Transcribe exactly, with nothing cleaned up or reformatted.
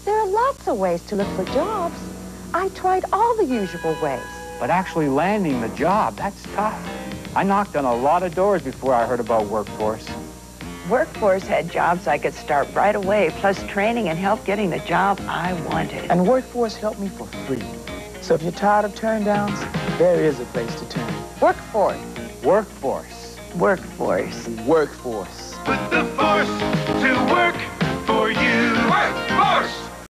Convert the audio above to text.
There are lots of ways to look for jobs. I tried all the usual ways. But actually landing the job, that's tough. I knocked on a lot of doors before I heard about WorkForce. WorkForce had jobs I could start right away, plus training and help getting the job I wanted. And WorkForce helped me for free. So if you're tired of turn downs, there is a place to turn. WorkForce. WorkForce. WorkForce. WorkForce. With the force.